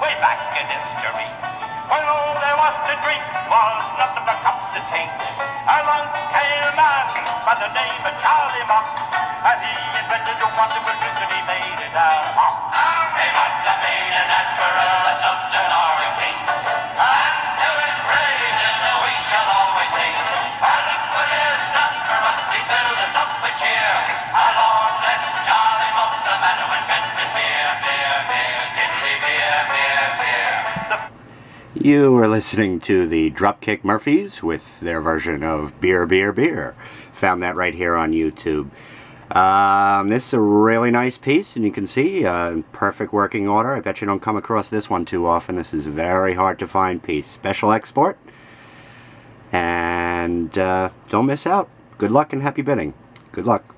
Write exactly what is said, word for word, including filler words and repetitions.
way back in history, when all there was to drink was nothing but cups of tea. Along came a man by the name of Charlie Mott, and he invented a wonderful drink and he made it out. He must have made an admiral, a sultan or a king, and to his praises we shall always sing. And look what he has done for us, he filled us up with cheer. Along this Charlie Mott, the man who invented beer, beer, beer, tiddly beer, beer, beer. The You are listening to the Dropkick Murphys with their version of Beer, Beer, Beer. Found that right here on YouTube. Um, this is a really nice piece, and you can see uh, in perfect working order. I bet you don't come across this one too often. This is a very hard to find piece. Special export. And uh, don't miss out. Good luck and happy bidding. Good luck.